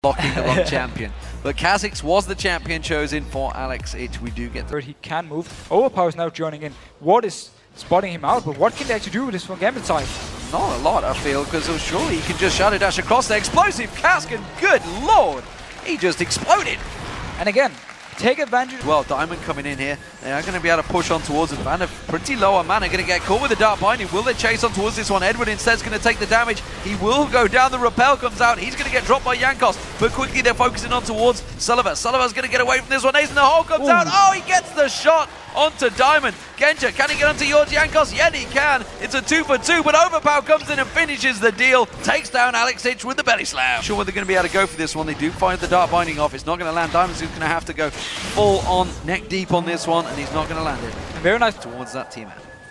blocking the wrong champion. But Kha'Zix was the champion chosen for Alex Ich. We do get He can move. Overpower is now joining in. What is spotting him out, but what can they actually do with this from Gambit side? not a lot, I feel, because surely he can just shadow dash across the explosive cask, and good lord, he just exploded. And again, take advantage. Well, Diamond coming in here. They are going to be able to push on towards it. Vander pretty low on mana, going to get caught with the Dark Binding. Will they chase on towards this one? Edward instead is going to take the damage. He will go down. The Repel comes out. He's going to get dropped by Jankos, but quickly they're focusing on towards Sullivan. Sullivan's going to get away from this one. Ace in the hole comes out. Oh, he gets the shot onto Diamond. Genja, can he get onto George Jankos? Yeah, he can. It's a 2 for 2, but Overpower comes in and finishes the deal. Takes down Alex Ich with the belly slam. Sure whether they're going to be able to go for this one. They do find the Dark Binding off. It's not going to land. Diamond's going to have to go full on neck deep on this one, and he's not going to land it. Very nice towards that team.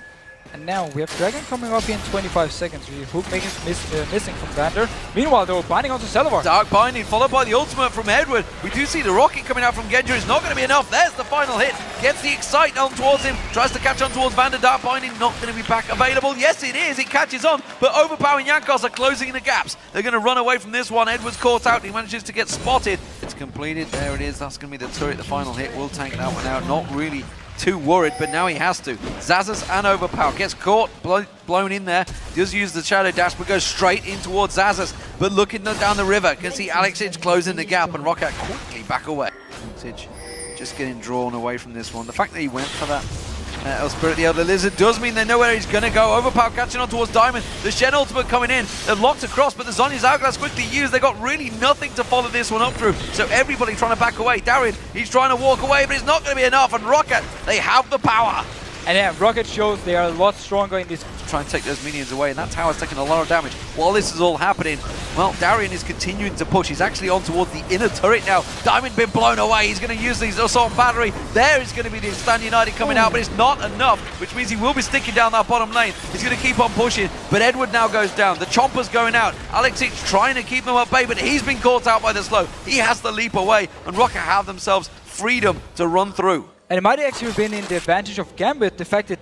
And now we have Dragon coming up in 25 seconds. We hook making missing from Vander. Meanwhile, though, binding onto Celavar. Dark Binding followed by the ultimate from Edward. We do see the rocket coming out from Genja. It's not going to be enough. There's the final hit. Gets the Excite on towards him. Tries to catch on towards Vander. Dark Binding not going to be back available. Yes, it is. It catches on. But Overpower and Jankos are closing the gaps. They're going to run away from this one. Edward's caught out. He manages to get spotted. It's completed. There it is. That's going to be the turret. The final hit will tank that one out. Not really too worried, but now he has to. Xaxus and Overpower gets caught, blown in there, does use the shadow dash, but goes straight in towards Xaxus, but looking down the river, can see Alex Ich closing the gap, and Roccat quickly back away. Ich just getting drawn away from this one. The fact that he went for that Spirit the Elder Lizard does mean they know where he's going to go. Overpower catching on towards Diamond. The Shen ultimate coming in. They've locked across, but the Zhonya's Hourglass quickly used. They got really nothing to follow this one up through. So everybody trying to back away. Darien, he's trying to walk away, but it's not going to be enough. And Roccat, they have the power. And yeah, Roccat shows they are a lot stronger in this. Try and take those minions away, and that tower's taking a lot of damage. While this is all happening, well, Darien is continuing to push. He's actually on towards the inner turret now. Diamond been blown away. He's going to use these assault battery. There is going to be the Stand United coming out, but it's not enough, which means he will be sticking down that bottom lane. He's going to keep on pushing, but Edward now goes down. The Chomper's going out. Alex Ich trying to keep them at bay, but he's been caught out by the slow. He has to leap away, and Roccat have themselves freedom to run through. And it might actually have been in the advantage of Gambit, the fact that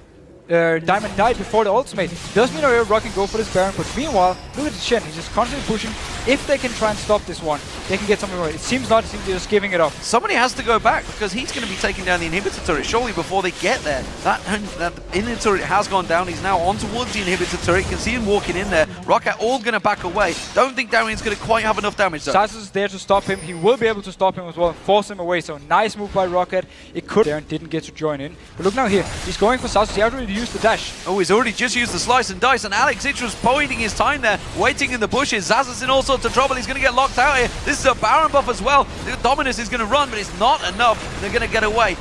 Diamond died before the ultimate. Doesn't mean Rock can go for this Baron, but meanwhile, look at the Shen. He's just constantly pushing. If they can try and stop this one, they can get something right. It seems not. It seems they're just giving it up. Somebody has to go back, because he's going to be taking down the inhibitor turret surely before they get there. That inhibitor turret has gone down. He's now on towards the inhibitor turret. You can see him walking in there. Roccat all going to back away. Don't think Darien's going to quite have enough damage though. Xaxus is there to stop him. He will be able to stop him as well and force him away. So nice move by Roccat. It could. Darien didn't get to join in. But look now here. He's going for Xaxus. He already used the dash. Oh, he's already just used the slice and dice, and Alex Ich was biding his time there, waiting in the bushes. Xaxus in all sorts of trouble. He's going to get locked out here. This is a Baron buff as well. The Dominus is going to run, but it's not enough. They're going to get away.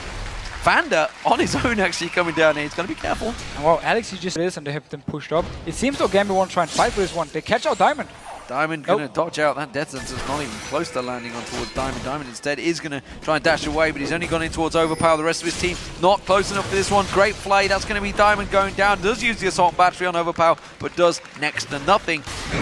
Vander on his own actually coming down here. He's going to be careful. And well, Alex he just is, and they have them pushed up. It seems though Gambit won't try and fight for this one. They catch out Diamond. Diamond going to dodge out. That Death Sentence is not even close to landing on towards Diamond. Diamond instead is going to try and dash away, but he's only gone in towards Overpower. The rest of his team not close enough for this one. Great play. That's going to be Diamond going down. Does use the assault battery on Overpower, but does next to nothing.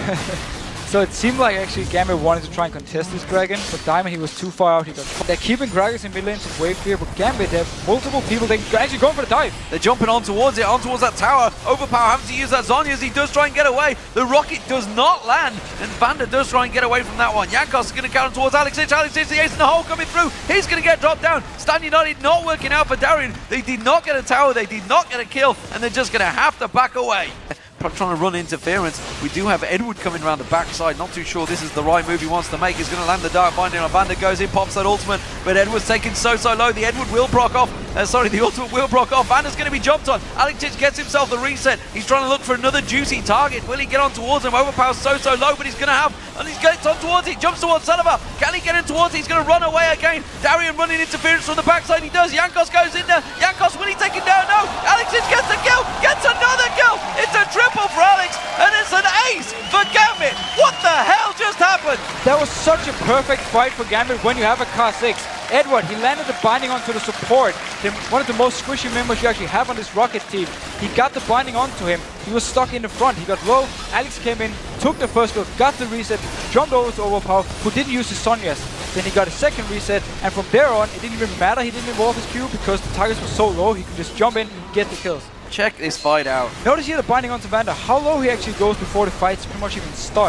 So it seemed like actually Gambit wanted to try and contest this Dragon, but Diamond, he was too far out. They're keeping Gragas in mid lane to wave clear, but Gambit, they have multiple people. They're actually going for the dive. They're jumping on towards it, on towards that tower. Overpower having to use that Zhonya as he does try and get away. The rocket does not land, and Vander does try and get away from that one. Jankos is going to counter towards Alex Ich. Alex Ich, the ace in the hole coming through. He's going to get dropped down. Stand United not working out for Darien. They did not get a tower, they did not get a kill, and they're just going to have to back away. Trying to run interference. We do have Edward coming around the backside. Not too sure this is the right move he wants to make. He's going to land the Dark Binding on Vander. Goes in, pops that ultimate, but Edward's taken so low. The Edward will proc off. The ultimate will proc off. Vander's going to be jumped on. Alex Ich gets himself the reset. He's trying to look for another juicy target. Will he get on towards him? Overpower's so low, but he's going to have, and he gets on towards it. Jumps towards Sullivan. Can he get in towards it? He's going to run away again. Darien running interference from the backside. He does. Jankos goes in there. Jankos, will he take him down? No. Alex Ich gets a kill. Gets another kill. It's a triple for Alex. And it's an ace for Gambit. What the hell just happened? That was such a perfect fight for Gambit when you have a Kha'Zix. Edward, he landed the binding onto the support. One of the most squishy members you actually have on this Roccat team. He got the binding onto him. He was stuck in the front. He got low. Alex came in, took the first kill, got the reset, jumped over to Overpower, who didn't use his Zhonyas. Then he got a second reset, and from there on, it didn't even matter. He didn't involve his Q because the targets were so low, he could just jump in and get the kills. Check this fight out. Notice here the binding onto Vander, how low he actually goes before the fights pretty much even start.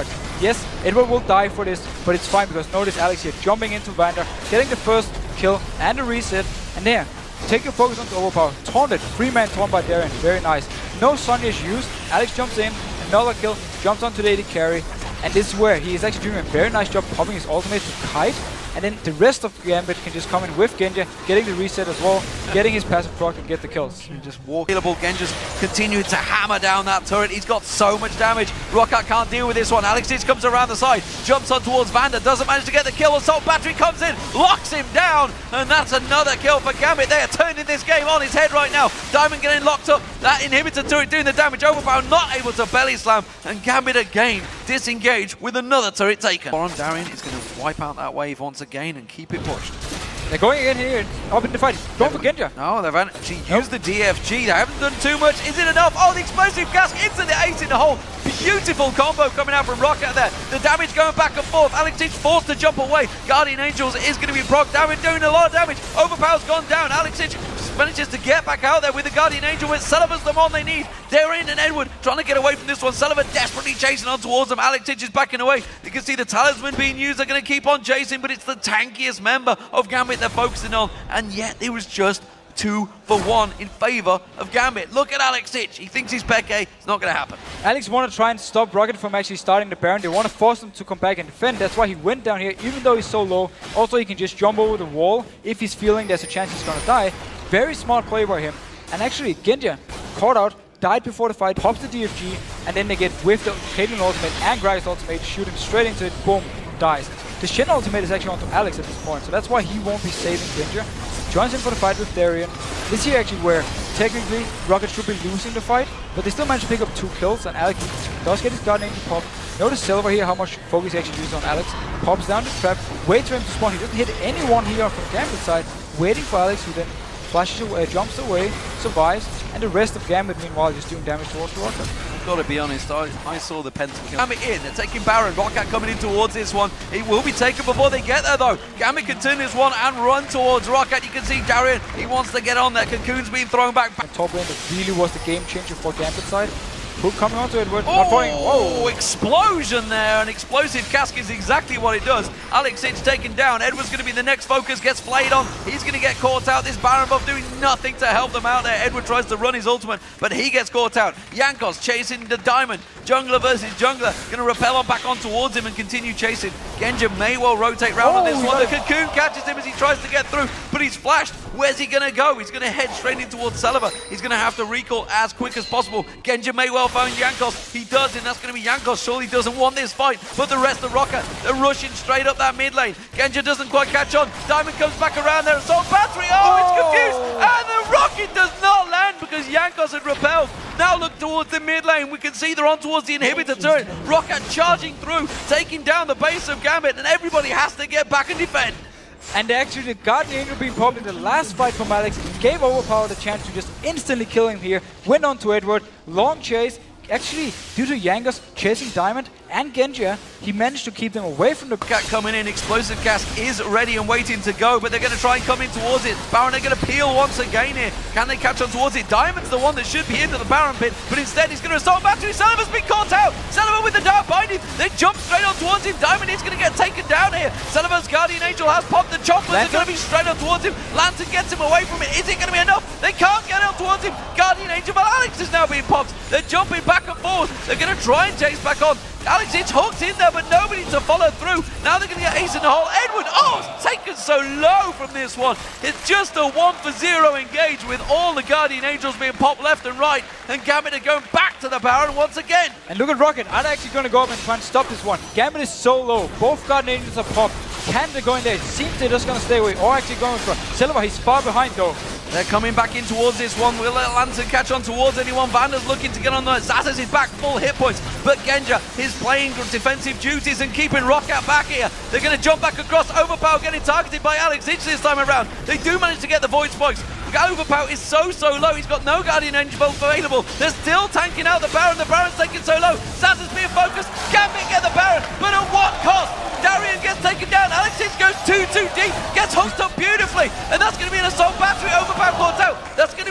Yes, Edward will die for this, but it's fine because notice Alex here jumping into Vander, getting the first kill and the reset, and there. Take your focus onto Overpower. Taunted. 3-man taunt by Darien. Very nice. No Sonya is used. Alex jumps in. Another kill. Jumps onto the AD carry. And this is where he is actually doing a very nice job popping his ultimate to kite. And then the rest of Gambit can just come in with Genji, getting the reset as well, getting his passive proc and get the kills. And just walk. Genji's continuing to hammer down that turret. He's got so much damage. Roccat can't deal with this one. Alexis comes around the side, jumps on towards Vander, doesn't manage to get the kill. Assault Battery comes in, locks him down, and that's another kill for Gambit. They are turning this game on his head right now. Diamond getting locked up. That inhibitor turret doing the damage. Overpower not able to belly slam, and Gambit again disengaged with another turret taken. Darien is going to wipe out that wave once again and keep it pushed. They're going again here, up in the fight. Going for Genji. No, they've actually used the DFG. They haven't done too much. Is it enough? Oh, the explosive gas into the ace in the hole. Beautiful combo coming out from Roccat there. The damage going back and forth. Alex is forced to jump away. Guardian Angels is going to be proc. Darien doing a lot of damage. Overpower's gone down. Alex manages to get back out there with the Guardian Angel, with Sullivan's the one they need. Darien and Edward trying to get away from this one. Sullivan desperately chasing on towards them. Alex is backing away. You can see the talisman being used. They're going to keep on chasing, but it's the tankiest member of Gambit they're focusing on. And yet it was just 2 for 1 in favor of Gambit. Look at Alex Hitch. He thinks he's Peke. It's not going to happen. Alex want to try and stop Rocket from actually starting the Baron. They want to force him to come back and defend. That's why he went down here, even though he's so low. Also, he can just jump over the wall if he's feeling there's a chance he's going to die. Very smart play by him. And actually, Genji caught out, died before the fight, pops the DFG, and then they get with the Caitlyn ultimate and Gragas ultimate, shoot him straight into it, boom, dies. The Shen ultimate is actually onto Alex at this point, so that's why he won't be saving Genji. Joins in for the fight with Darien. This here actually where technically Rocket should be losing the fight, but they still manage to pick up 2 kills, and Alex does get his Guardian Angel pop. Notice Silver here, how much focus he actually uses on Alex. Pops down the trap, waits for him to spawn. He doesn't hit anyone here from Gambit side, waiting for Alex, who then flashes away, jumps away, survives, and the rest of Gambit meanwhile just doing damage towards Rocket. I've got to be honest, I saw the pentakill. Gambit in, they're taking Baron. Roccat coming in towards this one. It will be taken before they get there though. Gambit can turn this one and run towards Roccat. You can see Darien, he wants to get on there. Cocoon's being thrown back. And top lane that really was the game changer for Gambit side. Hook coming onto Edward. Oh, explosion there. An explosive cask is exactly what it does. Alex Hitch taken down. Edward's going to be the next focus. Gets flayed on. He's going to get caught out. This Baron buff doing nothing to help them out there. Edward tries to run his ultimate, but he gets caught out. Jankos chasing the diamond. Jungler versus jungler. Going to rappel on back on towards him and continue chasing. Genji may well rotate round on this one. The Cocoon catches him as he tries to get through, but he's flashed. Where's he going to go? He's going to head straight in towards Sullivan. He's going to have to recall as quick as possible. Genji may well find Jankos. He does, and that's going to be Jankos. Surely doesn't want this fight, but the rest of Roccat, they're rushing straight up that mid lane. Genji doesn't quite catch on. Diamond comes back around there. Assault Battery. Oh, it's confused. And the rocket does not land because Jankos had repelled. Now look towards the mid lane. We can see they're on towards the inhibitor turret. Roccat charging through, taking down the base of Gambit, and everybody has to get back and defend. And actually the Guardian Angel being popped in the last fight from Alex gave Overpower the chance to just instantly kill him here. Went on to Edward, long chase. Actually, due to Jankos chasing Diamond and Genji, he managed to keep them away from the... Cat coming in, explosive cast is ready and waiting to go, but they're going to try and come in towards it. Baron are going to peel once again here. Can they catch on towards it? Diamond's the one that should be into the Baron pit, but instead he's going to assault Battery. Sullivan's been caught out. Sullivan with the dark binding. They jump straight on towards him. Diamond is going to get taken down here. Sullivan's Guardian Angel has popped. The choppers are going to be straight on towards him. Lantern gets him away from it. Is it going to be enough? They can't get on towards him. Guardian Angel, but Alex is now being popped. They're jumping back and forth. They're going to try and chase back on. Alex is hooked in there, but nobody to follow through. Now they're going to get ace in the hole. Edward, it's taken so low from this one. It's just a 1-for-0 engage with all the Guardian Angels being popped left and right. And Gambit are going back to the Baron once again. And look at Rocket. Are they actually going to go up and try and stop this one? Gambit is so low. Both Guardian Angels are popped. Can they go in there? It seems they're just going to stay away. Or actually going for Silver. He's far behind though. They're coming back in towards this one. Will let Lantern catch on towards anyone? Vander's looking to get on the... Xaxus is back, full hit points. But Genji is playing defensive duties and keeping Roccat back here. They're going to jump back across. Overpower getting targeted by Alex Hitch this time around. They do manage to get the Void Spikes. Overpower is so low. He's got no Guardian Angel available. They're still tanking out the Baron. The Baron's taking so low. Xaxus being focused. Gambit get the Baron, but at what cost? Darien gets taken down. Alex Hitch goes too deep. Gets hooked up beautifully. And that's going to be an Assault Battery. Overpower caught out. That's going to be the guy.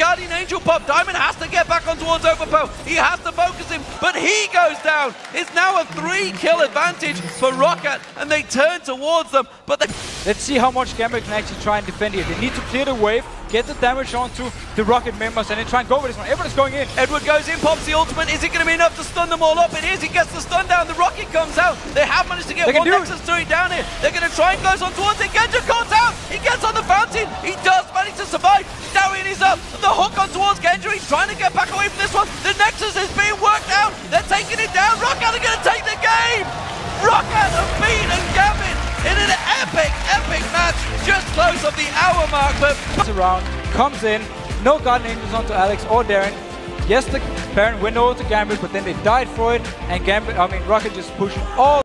Guardian Angel pop. Diamond has to get back on towards Overpow. He has to focus him, but he goes down. It's now a 3-kill advantage for Roccat, and they turn towards them, but let's see how much Gambit can actually try and defend here. They need to clear the wave, get the damage onto the Rocket members, and then try and go with this one. Everyone's going in. Edward goes in, pops the ultimate. Is it going to be enough to stun them all up? It is. He gets the stun down. The Rocket comes out. They have managed to get one Nexus 3 down here. They're going to try and goes on towards it. Genja calls out. He gets on the fountain. He does manage to survive. Darien is up. The hook on towards Genja. He's trying to get back away from this one. The Nexus is being worked out. They're taking it down. Roccat are going to take the game. Roccat have beaten Gambit in an epic match. Just close of the hour mark, but around, comes in, no Guardian Angels onto Alex or Darien. Yes, the Baron went over to Gambit, but then they died for it, and Roccat just pushed all